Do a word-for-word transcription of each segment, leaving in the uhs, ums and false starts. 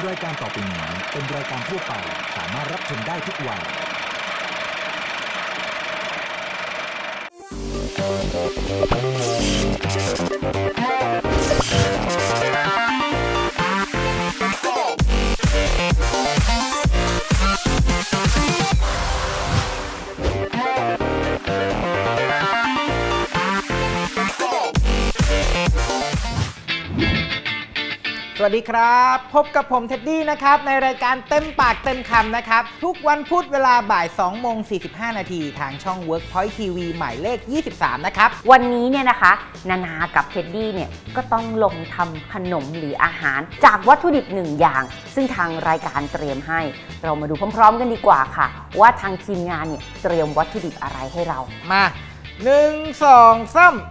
รายการต่อไปนี้เป็นรายการทั่วไปสามารถรับชมได้ทุกวัยสวัสดีครับพบกับผมเท็ดดี้นะครับในรายการเต็มปากเต็มคำนะครับทุกวันพุธเวลาบ่ายสองโมงสี่สิบห้านาทีทางช่อง Workpoint ที วี หมายเลขยี่สิบสามนะครับวันนี้เนี่ยนะคะนานากับเท็ดดี้เนี่ยก็ต้องลงทำขนมหรืออาหารจากวัตถุดิบหนึ่งอย่างซึ่งทางรายการเตรียมให้เรามาดูพร้อมๆกันดีกว่าค่ะว่าทางทีมงานเนี่ยเตรียมวัตถุดิบอะไรให้เรามาหนึ่ง สอง สาม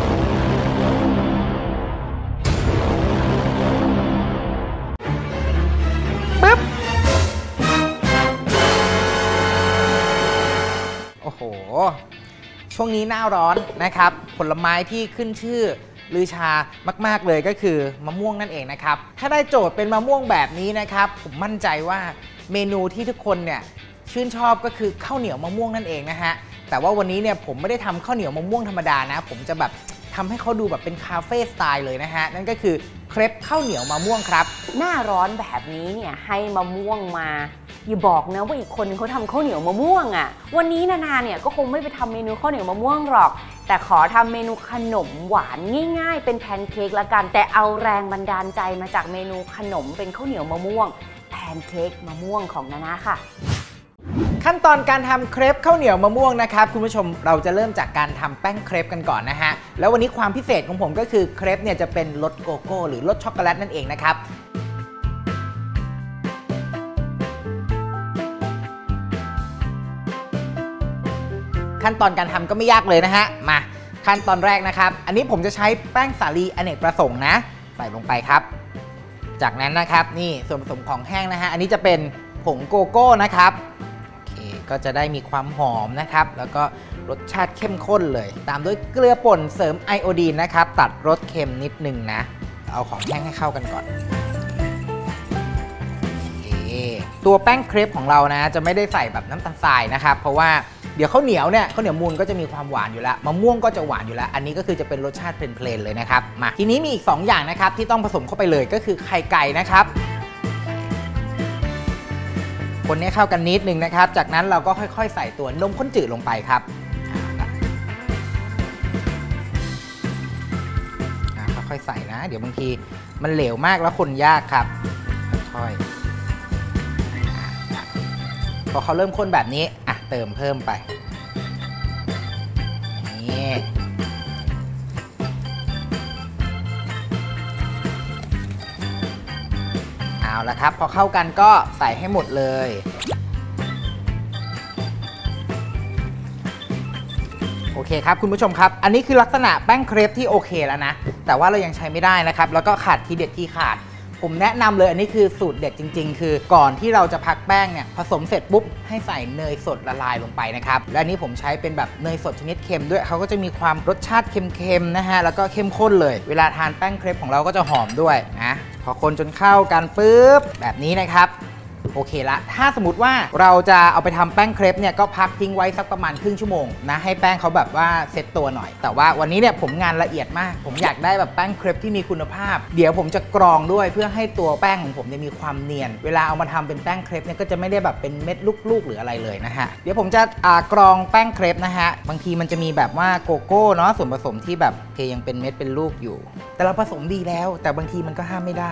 ปึ๊บโอ้โหช่วงนี้หน้าร้อนนะครับผลไม้ที่ขึ้นชื่อลือชามากๆเลยก็คือมะม่วงนั่นเองนะครับถ้าได้โจทย์เป็นมะม่วงแบบนี้นะครับผมมั่นใจว่าเมนูที่ทุกคนเนี่ยชื่นชอบก็คือข้าวเหนียวมะม่วงนั่นเองนะฮะแต่ว่าวันนี้เนี่ยผมไม่ได้ทำข้าวเหนียวมะม่วงธรรมดานะผมจะแบบทำให้เขาดูแบบเป็นคาเฟ่สไตล์เลยนะฮะนั่นก็คือเครปข้าวเหนียวมะม่วงครับหน้าร้อนแบบนี้เนี่ยให้มะม่วงมาอย่าบอกนะว่าอีกคนนึงเขาทำข้าวเหนียวมะม่วงอ่ะวันนี้นานาเนี่ยก็คงไม่ไปทำเมนูข้าวเหนียวมะม่วงหรอกแต่ขอทำเมนูขนมหวานง่ายๆเป็นแพนเค้กละกันแต่เอาแรงบันดาลใจมาจากเมนูขนมเป็นข้าวเหนียวมะม่วงแพนเค้กมะม่วงของนานาค่ะขั้นตอนการทำเครปข้าวเหนียวมะม่วงนะครับคุณผู้ชมเราจะเริ่มจากการทำแป้งเครปกันก่อนนะฮะแล้ววันนี้ความพิเศษของผมก็คือเครปเนี่ยจะเป็นรสโกโก้หรือรสช็อกโกแลตนั่นเองนะครับขั้นตอนการทำก็ไม่ยากเลยนะฮะมาขั้นตอนแรกนะครับอันนี้ผมจะใช้แป้งสาลีอเนกประสงค์นะใส่ลงไปครับจากนั้นนะครับนี่ส่วนผสมของแห้งนะฮะอันนี้จะเป็นผงโกโก้นะครับก็จะได้มีความหอมนะครับแล้วก็รสชาติเข้มข้นเลยตามด้วยเกลือป่นเสริมไอโอดีนนะครับตัดรสเค็มนิดนึงนะเอาของแห้งให้เข้ากันก่อนตัวแป้งเครปของเรานะจะไม่ได้ใส่แบบน้ำตาลทรายนะครับเพราะว่าเดี๋ยวข้าวเหนียวเนี่ยข้าวเหนียวมูนก็จะมีความหวานอยู่แล้วมะม่วงก็จะหวานอยู่แล้วอันนี้ก็คือจะเป็นรสชาติเพลนๆเลยนะครับมาทีนี้มีอีกสองอย่างนะครับที่ต้องผสมเข้าไปเลยก็คือไข่ไก่นะครับคนนี้เข้ากันนิดนึงนะครับจากนั้นเราก็ค่อยๆใส่ตัวนมข้นจืดลงไปครับค่อยๆใส่นะเดี๋ยวบางทีมันเหลวมากแล้วคนยากครับค่อยๆพอเขาเริ่มข้นแบบนี้อ่ะเติมเพิ่มไปนี่เอาละครับพอเข้ากันก็ใส่ให้หมดเลยโอเคครับคุณผู้ชมครับอันนี้คือลักษณะแป้งเครปที่โอเคแล้วนะแต่ว่าเรายังใช้ไม่ได้นะครับแล้วก็ขาดทีเด็ดที่ขาดผมแนะนำเลยอันนี้คือสูตรเด็ดจริงๆคือก่อนที่เราจะพักแป้งเนี่ยผสมเสร็จปุ๊บให้ใส่เนยสดละลายลงไปนะครับและอันนี้ผมใช้เป็นแบบเนยสดชนิดเค็มด้วยเขาก็จะมีความรสชาติเค็มๆนะฮะแล้วก็เข้มข้นเลยเวลาทานแป้งเครปของเราก็จะหอมด้วยนะพอคนจนเข้ากันปุ๊บแบบนี้นะครับโอเคละถ้าสมมติว่าเราจะเอาไปทำแป้งเครปเนี่ยก็พักทิ้งไว้สักประมาณครึ่งชั่วโมงนะให้แป้งเขาแบบว่าเซ็ตตัวหน่อยแต่ว่าวันนี้เนี่ยผมงานละเอียดมากผมอยากได้แบบแป้งเครปที่มีคุณภาพเดี๋ยวผมจะกรองด้วยเพื่อให้ตัวแป้งของผมเนี่ยมีความเนียนเวลาเอามาทำเป็นแป้งเครปเนี่ยก็จะไม่ได้แบบเป็นเม็ดลูกๆหรืออะไรเลยนะฮะเดี๋ยวผมจะกรองแป้งเครปนะฮะบางทีมันจะมีแบบว่าโกโก้เนาะส่วนผสมที่แบบเทยังเป็นเม็ดเป็นลูกอยู่แต่เราผสมดีแล้วแต่บางทีมันก็ห้ามไม่ได้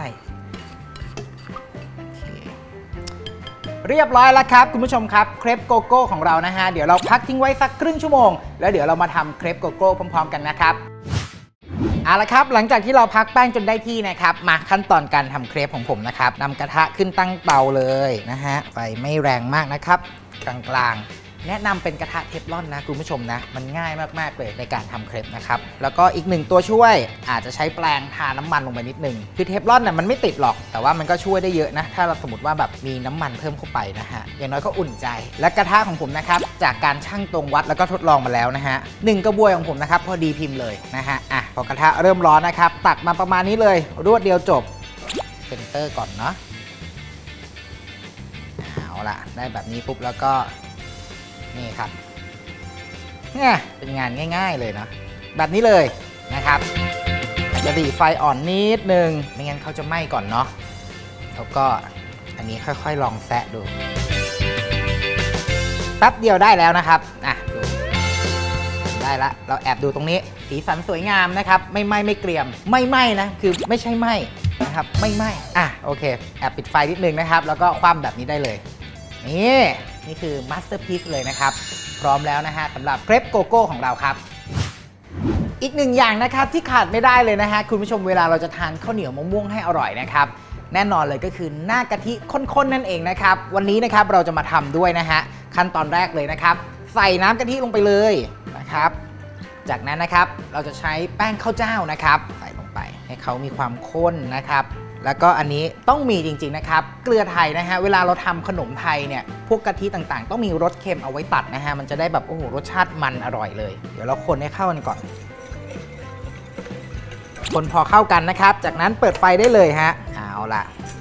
เรียบร้อยแล้วครับคุณผู้ชมครับเครปโกโก้ของเรานะฮะเดี๋ยวเราพักทิ้งไว้สักครึ่งชั่วโมงแล้วเดี๋ยวเรามาทำเครปโกโก้พร้อมๆกันนะครับเอาละครับหลังจากที่เราพักแป้งจนได้ที่นะครับมาขั้นตอนการทำเครปของผมนะครับนำกระทะขึ้นตั้งเตาเลยนะฮะไฟไม่แรงมากนะครับกลางๆแนะนำเป็นกระทะเทฟลอนนะคุณผู้ชมนะมันง่ายมากๆเลยในการทำเครปนะครับแล้วก็อีกหนึ่งตัวช่วยอาจจะใช้แปรงทาน้ำมันลงไปนิดนึงคือเทฟลอนน่ะมันไม่ติดหรอกแต่ว่ามันก็ช่วยได้เยอะนะถ้าเราสมมติว่าแบบมีน้ำมันเพิ่มเข้าไปนะฮะอย่างน้อยก็อุ่นใจและกระทะของผมนะครับจากการชั่งตรงวัดแล้วก็ทดลองมาแล้วนะฮะหนึ่งกระบวยของผมนะครับพอดีพิมพ์เลยนะฮะอ่ะพอกระทะเริ่มร้อนนะครับตักมาประมาณนี้เลยรวดเดียวจบเซนเตอร์ก่อนเนาะละได้แบบนี้ปุ๊บแล้วก็นี่ครับเนี่ยเป็นงานง่ายๆเลยเนาะแบบนี้เลยนะครับจะดีไฟอ่อนนิดนึงไม่งั้นเขาจะไหม้ก่อนเนาะแล้วก็อันนี้ค่อยๆลองแซะดูแป๊บเดียวได้แล้วนะครับอ่ะดูได้ละเราแอบดูตรงนี้สีสันสวยงามนะครับไม่ไหม้ไม่เกรียมไม่ไหม้นะคือไม่ใช่ไหม้นะครับไม่ไหม้อ่ะโอเคแอบปิดไฟนิดนึงนะครับแล้วก็คว่ำแบบนี้ได้เลยนี่นี่คือมาสเตอร์พีซเลยนะครับพร้อมแล้วนะฮะสำหรับเครปโกโก้ของเราครับอีกหนึ่งอย่างนะครับที่ขาดไม่ได้เลยนะฮะคุณผู้ชมเวลาเราจะทานข้าวเหนียวมะม่วงให้อร่อยนะครับแน่นอนเลยก็คือหน้ากะทิข้นๆนั่นเองนะครับวันนี้นะครับเราจะมาทำด้วยนะฮะขั้นตอนแรกเลยนะครับใส่น้ำกะทิลงไปเลยนะครับจากนั้นนะครับเราจะใช้แป้งข้าวเจ้านะครับใส่ลงไปให้เขามีความข้นนะครับแล้วก็อันนี้ต้องมีจริงๆนะครับเกลือไทยนะฮะเวลาเราทำขนมไทยเนี่ยพวกกะทิต่างๆต้องมีรสเค็มเอาไว้ตัดนะฮะมันจะได้แบบโอ้โหรสชาติมันอร่อยเลยเดี๋ยวเราคนให้เข้ากันก่อนคนพอเข้ากันนะครับจากนั้นเปิดไฟได้เลยฮะเอาล่ะ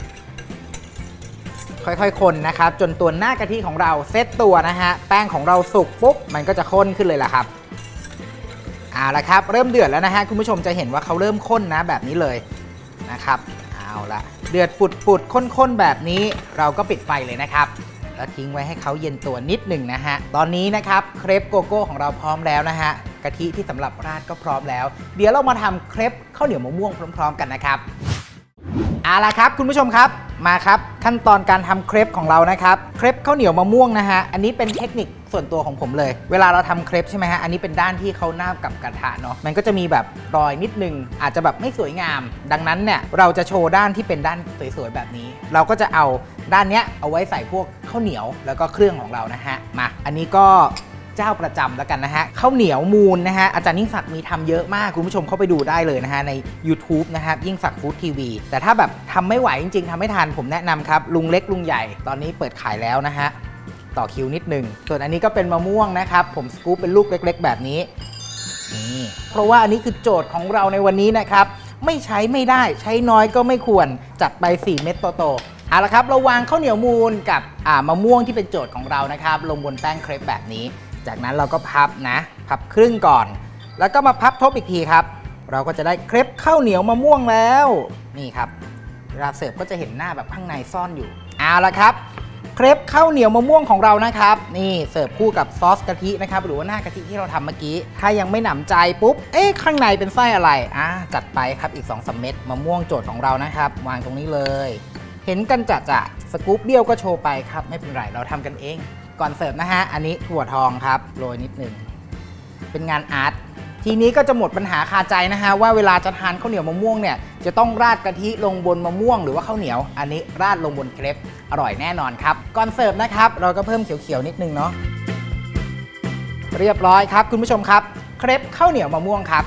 ค่อยๆคนนะครับจนตัวหน้ากะทิของเราเซตตัวนะฮะแป้งของเราสุกปุ๊บมันก็จะข้นขึ้นเลยล่ะครับเอาละครับเริ่มเดือดแล้วนะฮะคุณผู้ชมจะเห็นว่าเขาเริ่มข้นนะแบบนี้เลยนะครับเอาละเดือดปุดๆข้นๆแบบนี้เราก็ปิดไฟเลยนะครับแล้วทิ้งไว้ให้เขาเย็นตัวนิดหนึ่งนะฮะตอนนี้นะครับเครปโกโก้ของเราพร้อมแล้วนะฮะกะทิที่สำหรับราดก็พร้อมแล้วเดี๋ยวเรามาทำเครปข้าวเหนียวมะม่วงพร้อมๆกันนะครับเอาล่ะครับคุณผู้ชมครับมาครับขั้นตอนการทำเครปของเรานะครับเครปข้าวเหนียวมะม่วงนะฮะอันนี้เป็นเทคนิคส่วนตัวของผมเลยเวลาเราทำเครปใช่ไหมฮะอันนี้เป็นด้านที่เขานาบกับกระทะเนาะมันก็จะมีแบบรอยนิดนึงอาจจะแบบไม่สวยงามดังนั้นเนี่ยเราจะโชว์ด้านที่เป็นด้านสวยๆแบบนี้เราก็จะเอาด้านเนี้ยเอาไว้ใส่พวกข้าวเหนียวแล้วก็เครื่องของเรานะฮะมาอันนี้ก็เจ้าประจำแล้วกันนะฮะข้าวเหนียวมูลนะฮะอาจารย์ยิ่งศักดิ์มีทำเยอะมากคุณผู้ชมเข้าไปดูได้เลยนะฮะใน YouTube นะครับยิ่งศักดิ์ฟู้ดทีวีแต่ถ้าแบบทำไม่ไหวจริงๆทำไม่ทันผมแนะนำครับลุงเล็กลุงใหญ่ตอนนี้เปิดขายแล้วนะฮะต่อคิวนิดนึงส่วนอันนี้ก็เป็นมะม่วงนะครับผมสกู๊ปเป็นลูกเล็กๆแบบนี้นี่เพราะว่าอันนี้คือโจทย์ของเราในวันนี้นะครับไม่ใช้ไม่ได้ใช้น้อยก็ไม่ควรจัดไปสี่เม็ดโตๆเอาละครับเราวางข้าวเหนียวมูลกับอ่ามะม่วงที่เป็นโจทย์ของเรานะครับลงบนแป้งเครปแบบนี้จากนั้นเราก็พับนะพับครึ่งก่อนแล้วก็มาพับทบอีกทีครับเราก็จะได้เครปข้าวเหนียวมะม่วงแล้วนี่ครับเวลาเสิร์ฟก็จะเห็นหน้าแบบข้างในซ่อนอยู่เอาละครับเครปข้าวเหนียวมะม่วงของเรานะครับนี่เสิร์ฟคู่กับซอสกะทินะครับหรือว่าหน้ากะทิที่เราทำเมื่อกี้ถ้ายังไม่หนำใจปุ๊บเอ๊ะข้างในเป็นไส้อะไรอ่ะจัดไปครับอีก สองถึงสาม เม็ดมะม่วงโจทย์ของเรานะครับวางตรงนี้เลยเห็นกันจัดจะสกู๊ปเดียวก็โชว์ไปครับไม่เป็นไรเราทำกันเองก่อนเสิร์ฟนะฮะอันนี้ถั่วทองครับโรยนิดหนึ่งเป็นงานอาร์ตทีนี้ก็จะหมดปัญหาคาใจนะฮะว่าเวลาจะทานข้าวเหนียวมะม่วงเนี่ยจะต้องราดกะทิลงบนมะม่วงหรือว่าข้าวเหนียวอันนี้ราดลงบนเครปอร่อยแน่นอนครับก่อนเสิร์ฟนะครับเราก็เพิ่มเขียวๆนิดนึงเนาะเรียบร้อยครับคุณผู้ชมครับเครปข้าวเหนียวมะม่วงครับ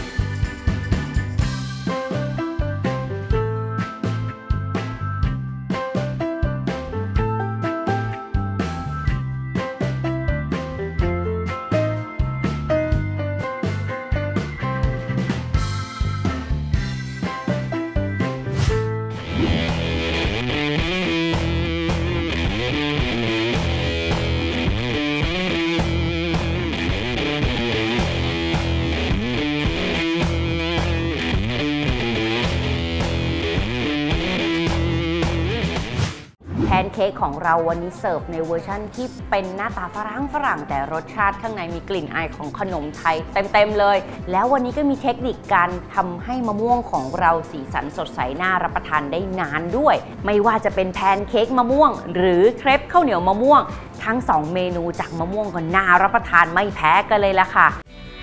แพนเค้กของเราวันนี้เสิร์ฟในเวอร์ชั่นที่เป็นหน้าตาฝรั่งฝรั่งแต่รสชาติข้างในมีกลิ่นอายของขนมไทยเต็มๆเลยแล้ววันนี้ก็มีเทคนิคการทำให้มะม่วงของเราสีสันสดใสน่ารับประทานได้นานด้วยไม่ว่าจะเป็นแพนเค้กมะม่วงหรือเครปข้าวเหนียวมะม่วงทั้งสองเมนูจากมะม่วงก็น่ารับประทานไม่แพ้กันเลยล่ะค่ะ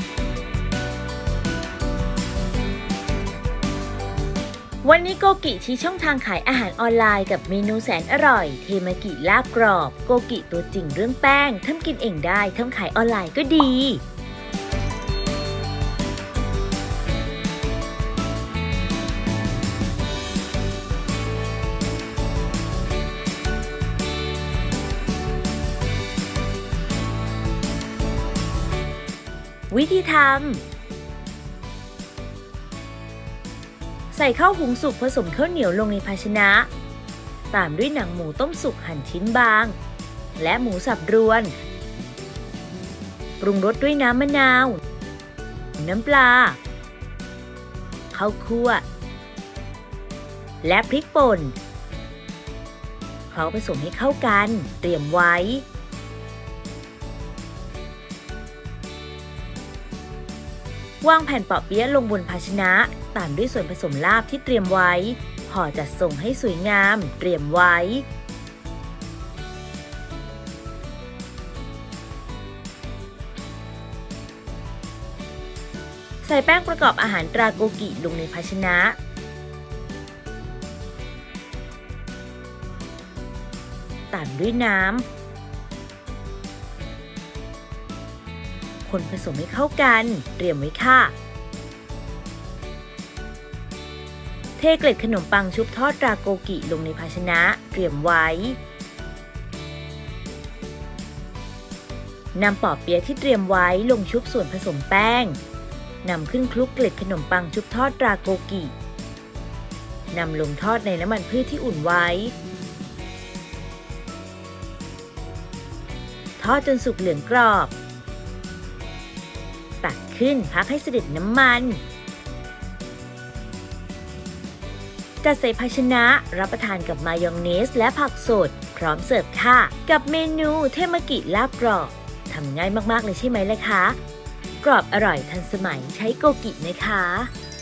วันนี้โกกิชี้ช่องทางขายอาหารออนไลน์กับเมนูแสนอร่อยเทมากิลาบกรอบโกกิตัวจริงเรื่องแป้งทำกินเองได้ทำขายออนไลน์ก็ดี วิธีทำใส่ข้าวหุงสุกผสมข้าวเหนียวลงในภาชนะตามด้วยหนังหมูต้มสุกหั่นชิ้นบาง และหมูสับรวน ปรุงรสด้วยน้ำมะนาว น้ำปลา ข้าวคั่ว และพริกป่นเคล้าผสมให้เข้ากันเตรียมไว้วางแผ่นเปาะเปี๊ยะลงบนภาชนะตามด้วยส่วนผสมลาบที่เตรียมไว้ห่อจัดส่งให้สวยงามเตรียมไว้ใส่แป้งประกอบอาหารตราโกกิลงในภาชนะตามด้วยน้ำคนผสมให้เข้ากันเตรียมไว้ค่ะเทเกล็ดขนมปังชุบทอดตราโกกิลงในภาชนะเตรียมไว้นำปอเปี๊ยะที่เตรียมไว้ลงชุบส่วนผสมแป้งนำขึ้นคลุกเกล็ดขนมปังชุบทอดตราโกกินำลงทอดในน้ำมันพืชที่อุ่นไว้ทอดจนสุกเหลืองกรอบตักขึ้นพักให้เสด็จน้ำมันจัดใส่ภาชนะรับประทานกับมายองเนสและผักสดพร้อมเสิร์ฟค่ะกับเมนูเทมากิลาบกรอบทำง่ายมากๆเลยใช่ไหมล่ะคะกรอบอร่อยทันสมัยใช้โกกินะคะ